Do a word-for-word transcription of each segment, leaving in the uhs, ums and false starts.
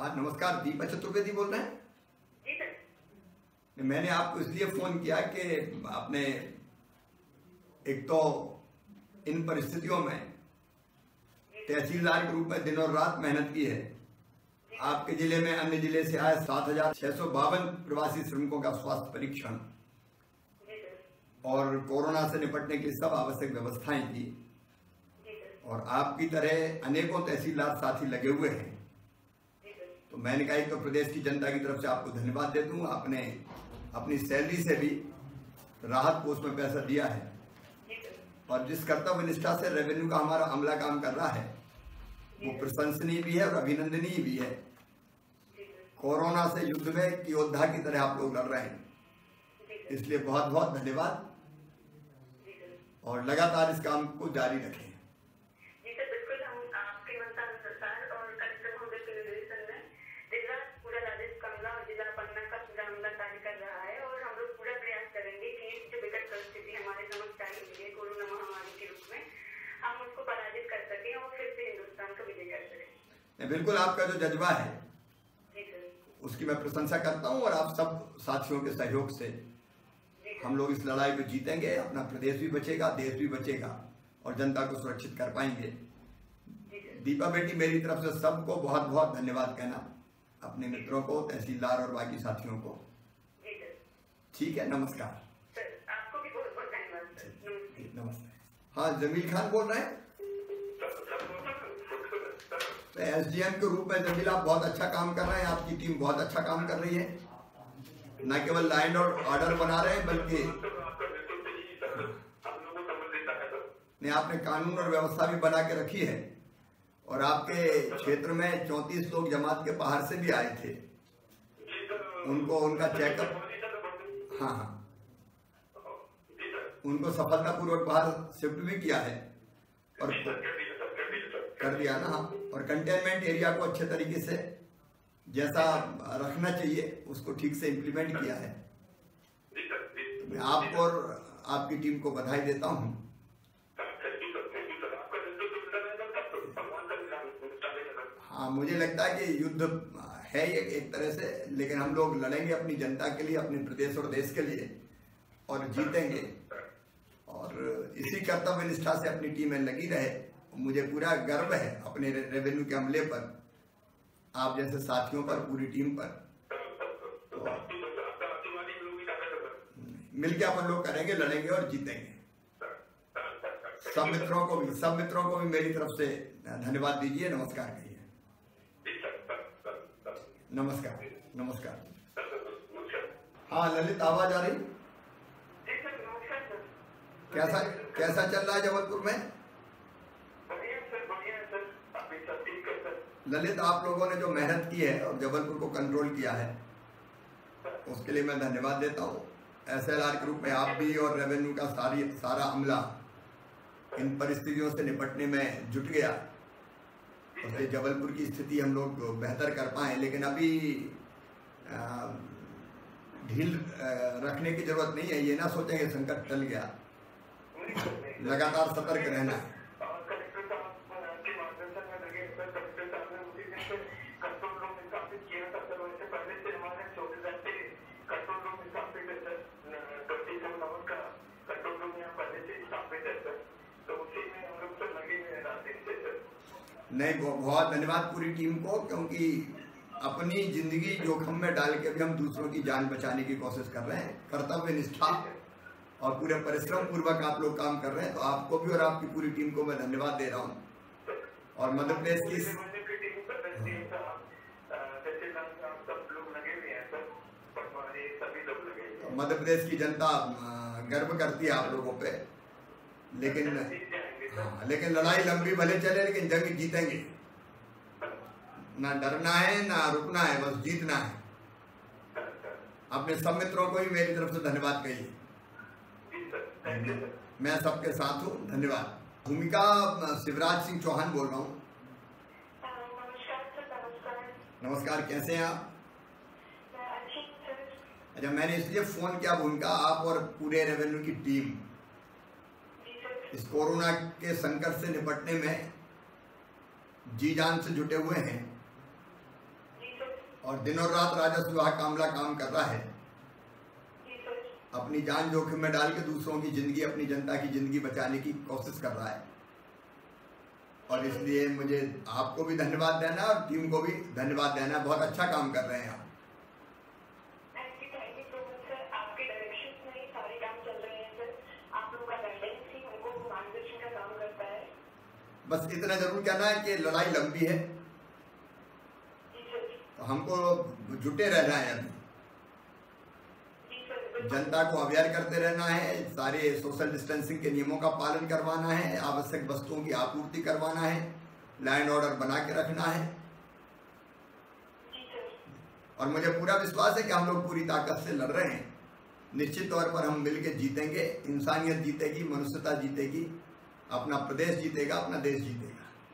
हाँ नमस्कार, दीपक चतुर्वेदी बोल रहे हैं। जी सर। मैंने आपको इसलिए फोन किया कि आपने एक तो इन परिस्थितियों में तहसीलदार के रूप में दिन और रात मेहनत की है। आपके जिले में अन्य जिले से आए सात हजार छह सौ बावन प्रवासी श्रमिकों का स्वास्थ्य परीक्षण और कोरोना से निपटने की सब आवश्यक व्यवस्थाएं की और आपकी तरह अनेकों तहसीलदार साथी लगे हुए हैं। तो मैंने कहा तो प्रदेश की जनता की तरफ से आपको धन्यवाद दे दूं। आपने अपनी सैलरी से भी राहत कोष में पैसा दिया है और जिस कर्तव्य निष्ठा से रेवेन्यू का हमारा अमला काम कर रहा है वो प्रशंसनीय भी है और अभिनंदनीय भी है। कोरोना से युद्ध में योद्धा की तरह आप लोग लड़ रहे हैं, इसलिए बहुत बहुत धन्यवाद और लगातार इस काम को जारी रखें। जी सर, बिल्कुल हम आपके अनुसार और कलेक्टर महोदय के निर्देशन में दिन रात पूरा राजेश कमला और जिला पन्ना का पूरा अमला कार्य कर रहा है और हम लोग पूरा प्रयास करेंगे कि जो विकट परिस्थिति हमारे समक्ष आई हुई है कोरोना महामारी के रूप में हम उसको पराजित कर सकें और फिर से हिंदुस्तान को विजय कर सकें। बिल्कुल, आपका जो जज्बा है उसकी मैं प्रशंसा करता हूं और आप सब साथियों के सहयोग से हम लोग इस लड़ाई को जीतेंगे। अपना प्रदेश भी बचेगा, देश भी बचेगा और जनता को सुरक्षित कर पाएंगे। दीपा बेटी, मेरी तरफ से सबको बहुत बहुत धन्यवाद कहना, अपने मित्रों को, तहसीलदार और बाकी साथियों को। ठीक है, नमस्कार। आपको भी बहुत बहुत धन्यवाद। नमस्ते। हाँ, जमील खान बोल रहे हैं। तो एसडीएम के रूप में जमील आप बहुत अच्छा काम कर रहे हैं, आपकी टीम बहुत अच्छा काम कर रही है। न केवल लैंड और ऑर्डर बना रहे हैं बल्कि ने आपने कानून और व्यवस्था भी बना के रखी है और आपके क्षेत्र में चौंतीस लोग जमात के बाहर से भी आए थे, उनको उनका चेकअप हाँ हाँ उनको सफलतापूर्वक बाहर शिफ्ट भी किया है और कर दिया ना। और कंटेनमेंट एरिया को अच्छे तरीके से जैसा रखना चाहिए उसको ठीक से इम्प्लीमेंट किया है। तो मैं आपको और आपकी टीम को बधाई देता हूँ। हाँ, मुझे लगता है कि युद्ध है ये एक तरह से, लेकिन हम लोग लड़ेंगे अपनी जनता के लिए, अपने प्रदेश और देश के लिए और जीतेंगे। और इसी कर्तव्य निष्ठा से अपनी टीमें लगी रहे। मुझे पूरा गर्व है अपने रेवेन्यू के अमले पर, आप जैसे साथियों पर, पूरी टीम पर। तो मिलकर अपन लोग करेंगे, लड़ेंगे और जीतेंगे। सब मित्रों को भी सब मित्रों को भी मेरी तरफ से धन्यवाद दीजिए, नमस्कार कहिए। नमस्कार नमस्कार। हाँ ललित, आवाज आ रही? कैसा कैसा चल रहा है जबलपुर में? ललित, आप लोगों ने जो मेहनत की है और जबलपुर को कंट्रोल किया है उसके लिए मैं धन्यवाद देता हूँ। एसएलआर के रूप में आप भी और रेवेन्यू का सारी सारा अमला इन परिस्थितियों से निपटने में जुट गया। उससे जबलपुर की स्थिति हम लोग बेहतर कर पाए, लेकिन अभी ढील रखने की जरूरत नहीं है। ये ना सोचेंगे संकट टल गया, लगातार सतर्क रहना है। नहीं, बहुत धन्यवाद पूरी टीम को, क्योंकि अपनी जिंदगी जोखिम में डाल के भी हम दूसरों की जान बचाने की कोशिश कर रहे हैं। कर्तव्य निष्ठा और पूरे परिश्रम पूर्वक आप लोग काम कर रहे हैं। तो आपको भी और आपकी पूरी टीम को मैं धन्यवाद दे रहा हूँ। और मध्य प्रदेश की मध्य प्रदेश की जनता गर्व करती है आप लोगों पे, लेकिन हाँ, लेकिन लड़ाई लंबी भले चले लेकिन जंग जीतेंगे। ना डरना है ना रुकना है, बस जीतना है। अपने सब मित्रों को भी मेरी तरफ से धन्यवाद कहिए। मैं सबके साथ हूँ, धन्यवाद। भूमिका शिवराज सिंह चौहान बोल रहा हूँ। नमस्कार, कैसे हैं आप? अच्छा, मैंने इसलिए फोन किया, भूमिका आप और पूरे रेवेन्यू की टीम इस कोरोना के संकट से निपटने में जी जान से जुटे हुए हैं और दिन और रात राजस्व विभाग का अमला काम कर रहा है, अपनी जान जोखिम में डाल के दूसरों की जिंदगी, अपनी जनता की जिंदगी बचाने की कोशिश कर रहा है। और इसलिए मुझे आपको भी धन्यवाद देना और टीम को भी धन्यवाद देना। बहुत अच्छा काम कर रहे हैं आप। आपके डायरेक्शन में ही सारे काम चल रहे हैं सर। आप लोगों का गाइडेंस ही हमको मार्गदर्शन का काम करता है। बस इतना जरूर कहना है कि लड़ाई लंबी है, तो हमको जुटे रहना है। अभी जनता को अवेयर करते रहना है, सारे सोशल डिस्टेंसिंग के नियमों का पालन करवाना है, आवश्यक वस्तुओं की आपूर्ति करवाना है, लैंड ऑर्डर बना के रखना है। और मुझे पूरा विश्वास है कि हम लोग पूरी ताकत से लड़ रहे हैं। निश्चित तौर पर हम मिलकर जीतेंगे, इंसानियत जीतेगी, मनुष्यता जीतेगी, अपना प्रदेश जीतेगा, अपना देश जीतेगा।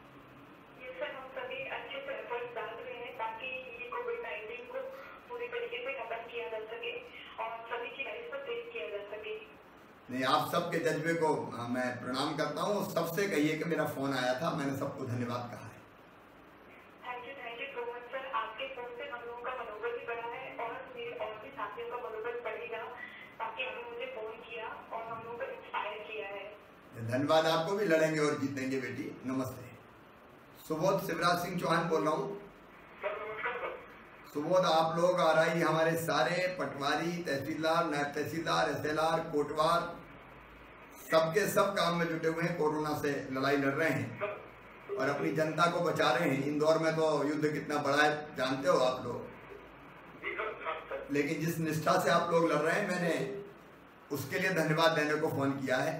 नहीं, आप सबके जज्बे को मैं प्रणाम करता हूँ। सबसे कहिए कि मेरा फोन आया था, मैंने सबको धन्यवाद कहा है। Thank you, thank you so much sir. आपके फोन से हम लोगों का मनोबल भी बढ़ा है और मेरे और भी साथियों का मनोबल बढ़ेगा, ताकि आपने मुझे फोन किया और हम लोगों को इंस्पायर किया है। धन्यवाद, आपको भी। लड़ेंगे और जीतेंगे बेटी। नमस्ते। सुबोध, शिवराज सिंह चौहान बोल रहा हूँ। सुबोध, आप लोग आ रही हमारे सारे पटवारी, तहसीलदार, नायब तहसीलदार, एस एल आर, कोटवार, सबके सब काम में जुटे हुए हैं। कोरोना से लड़ाई लड़ रहे हैं और अपनी जनता को बचा रहे हैं। इंदौर में तो युद्ध कितना बड़ा है जानते हो आप लोग, लेकिन जिस निष्ठा से आप लोग लड़ रहे हैं, मैंने उसके लिए धन्यवाद देने को फोन किया है।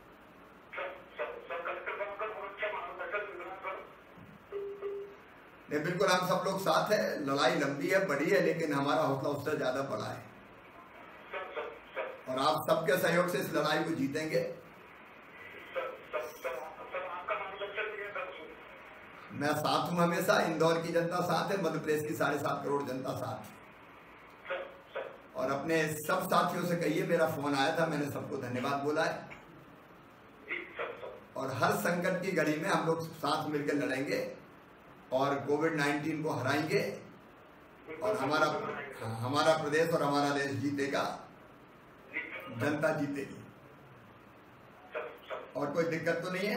नहीं, बिल्कुल हम सब लोग साथ है। लड़ाई लंबी है, बड़ी है, लेकिन हमारा हौसला उससे ज्यादा बड़ा है और आप सबके सहयोग से इस लड़ाई को जीतेंगे। मैं साथ हूं हमेशा। इंदौर की जनता साथ है, मध्य प्रदेश की साढ़े सात करोड़ जनता साथ है। और अपने सब साथियों से कहिए मेरा फोन आया था, मैंने सबको धन्यवाद बोला है। और हर संकट की घड़ी में हम लोग साथ मिलकर लड़ेंगे और कोविड नाइन्टीन को हराएंगे और हमारा हमारा प्रदेश और हमारा देश जीतेगा, जनता जीतेगी। और कोई दिक्कत तो नहीं है?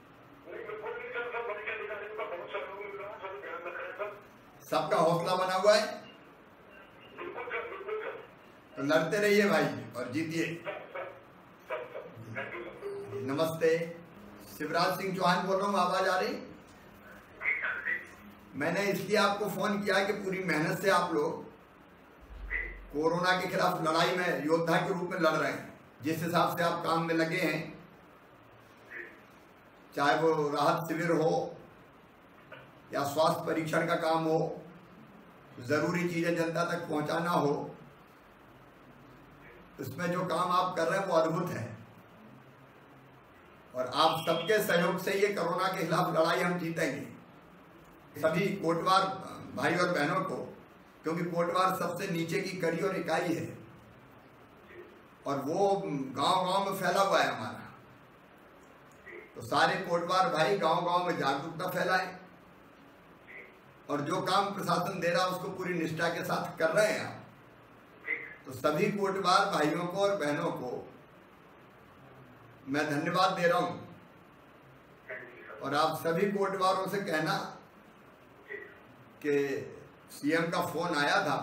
सबका हौसला बना हुआ है, तो लड़ते रहिए भाई और जीतिए। नमस्ते, शिवराज सिंह चौहान बोल रहा हूँ। आवाज आ रही? मैंने इसलिए आपको फोन किया कि पूरी मेहनत से आप लोग कोरोना के खिलाफ लड़ाई में योद्धा के रूप में लड़ रहे हैं। जिस हिसाब से आप काम में लगे हैं, चाहे वो राहत शिविर हो या स्वास्थ्य परीक्षण का काम हो, जरूरी चीजें जनता तक पहुंचाना हो, इसमें जो काम आप कर रहे हैं वो अद्भुत है। और आप सबके सहयोग से ये कोरोना के खिलाफ लड़ाई हम जीतेंगे। सभी कोटवार भाई और बहनों को, क्योंकि कोटवार सबसे नीचे की कड़ी और इकाई है और वो गांव-गांव में फैला हुआ है हमारा, तो सारे कोटवार भाई गांव-गांव में जागरूकता फैलाएं और जो काम प्रशासन दे रहा है उसको पूरी निष्ठा के साथ कर रहे हैं आप। तो सभी कोटवार भाइयों को और बहनों को मैं धन्यवाद दे रहा हूं। और आप सभी कोटवारों से कहना कि सीएम का फोन आया था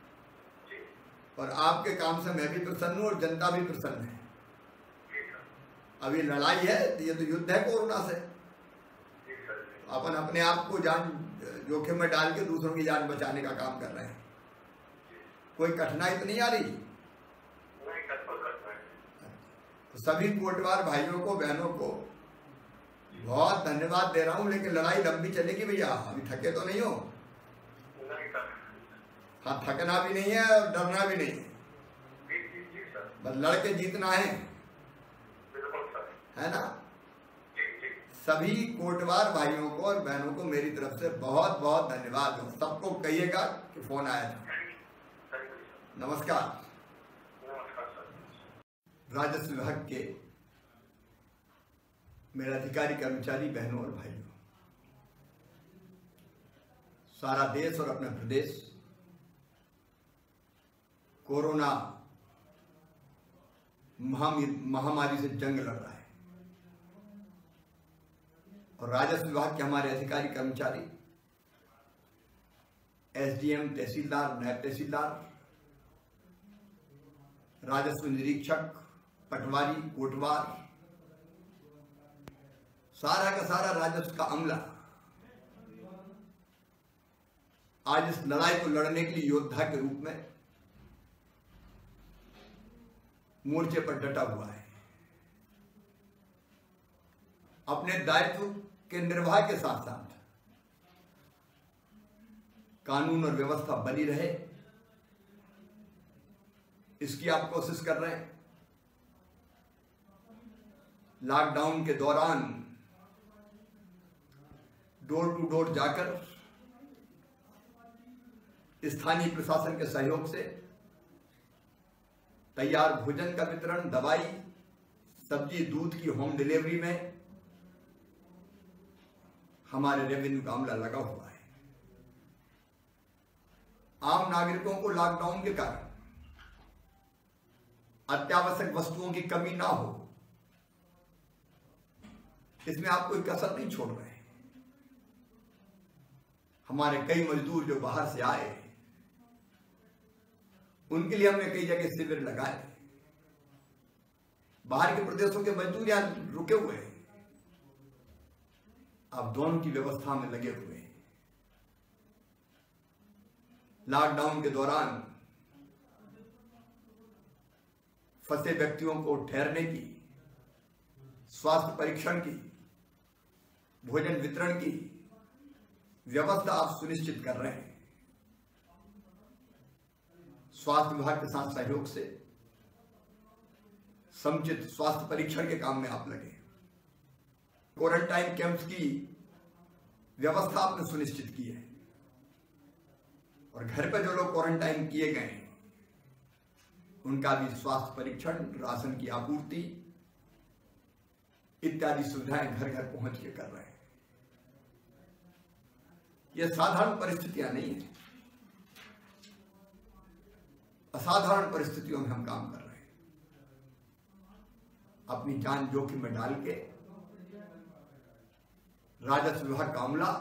और आपके काम से मैं भी प्रसन्न हूं और जनता भी प्रसन्न है। अभी लड़ाई है, ये तो युद्ध है कोरोना से। अपन अपने आप को जान जोखिम में डाल के दूसरों की जान बचाने का काम कर रहे हैं। कोई कठिनाई तो नहीं आ रही? तो सभी कोटवार भाइयों को, बहनों को बहुत धन्यवाद दे रहा हूं। लेकिन लड़ाई लंबी चलेगी भैया, अभी थके तो नहीं हो? हाँ, थकना भी नहीं है और डरना भी नहीं है, बस लड़के जीतना है, है ना? सभी कोटवार भाइयों को और बहनों को मेरी तरफ से बहुत बहुत धन्यवाद। सबको कहिएगा कि फोन आया था। नमस्कार। राजस्व विभाग के मेरे अधिकारी कर्मचारी बहनों और भाइयों, सारा देश और अपना प्रदेश कोरोना महामारी से जंग लड़ रहा है और राजस्व विभाग के हमारे अधिकारी कर्मचारी, एसडीएम, तहसीलदार, नायब तहसीलदार, राजस्व निरीक्षक, पटवारी, कोटवार, सारा का सारा राजस्व का अमला आज इस लड़ाई को लड़ने के लिए योद्धा के रूप में मोर्चे पर डटा हुआ है। अपने दायित्व के निर्वाह के साथ साथ कानून और व्यवस्था बनी रहे, इसकी आप कोशिश कर रहे हैं। लॉकडाउन के दौरान डोर टू डोर जाकर स्थानीय प्रशासन के सहयोग से तैयार भोजन का वितरण, दवाई, सब्जी, दूध की होम डिलीवरी में हमारे रेवेन्यू का अमला लगा हुआ है। आम नागरिकों को लॉकडाउन के कारण अत्यावश्यक वस्तुओं की कमी ना हो, इसमें आप कोई कसर नहीं छोड़ रहे हैं। हमारे कई मजदूर जो बाहर से आए, उनके लिए हमने कई जगह शिविर लगाए। बाहर के प्रदेशों के मजदूर यहां रुके हुए हैं, आप दोनों की व्यवस्था में लगे हुए हैं। लॉकडाउन के दौरान फंसे व्यक्तियों को ठहरने की, स्वास्थ्य परीक्षण की, भोजन वितरण की व्यवस्था आप सुनिश्चित कर रहे हैं। स्वास्थ्य विभाग के साथ सहयोग से समुचित स्वास्थ्य परीक्षण के काम में आप लगे। क्वारंटाइन कैंप्स की व्यवस्था आपने सुनिश्चित की है और घर पर जो लोग क्वारंटाइन किए गए हैं उनका भी स्वास्थ्य परीक्षण, राशन की आपूर्ति इत्यादि सुविधाएं घर घर पहुंच के कर रहे हैं। यह साधारण परिस्थितियां नहीं है, असाधारण परिस्थितियों में हम काम कर रहे हैं। अपनी जान जोखिम में डाल के राजस्व विभाग का अमला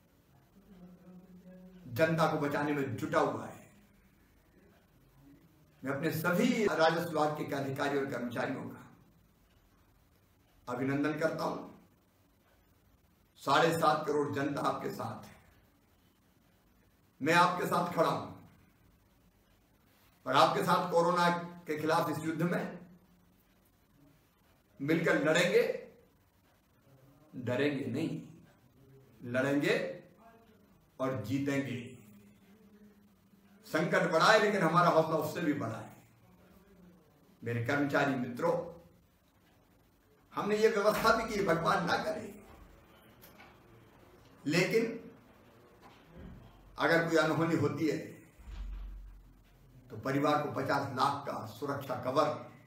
जनता को बचाने में जुटा हुआ है। मैं अपने सभी राजस्व विभाग के अधिकारी और कर्मचारियों का अभिनंदन करता हूं। साढ़े सात करोड़ जनता आपके साथ है, मैं आपके साथ खड़ा हूं और आपके साथ कोरोना के खिलाफ इस युद्ध में मिलकर लड़ेंगे, डरेंगे नहीं, लड़ेंगे और जीतेंगे। संकट बड़ा है लेकिन हमारा हौसला उससे भी बड़ा है। मेरे कर्मचारी मित्रों, हमने ये व्यवस्था भी की, भगवान ना करे, लेकिन अगर कोई अनहोनी होती है तो परिवार को पचास लाख का सुरक्षा कवर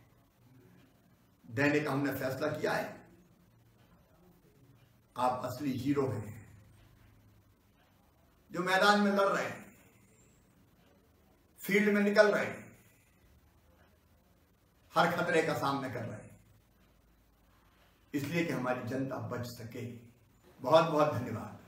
देने का हमने फैसला किया है। आप असली हीरो हैं जो मैदान में लड़ रहे हैं, फील्ड में निकल रहे हैं, हर खतरे का सामना कर रहे हैं, इसलिए कि हमारी जनता बच सके। बहुत बहुत धन्यवाद।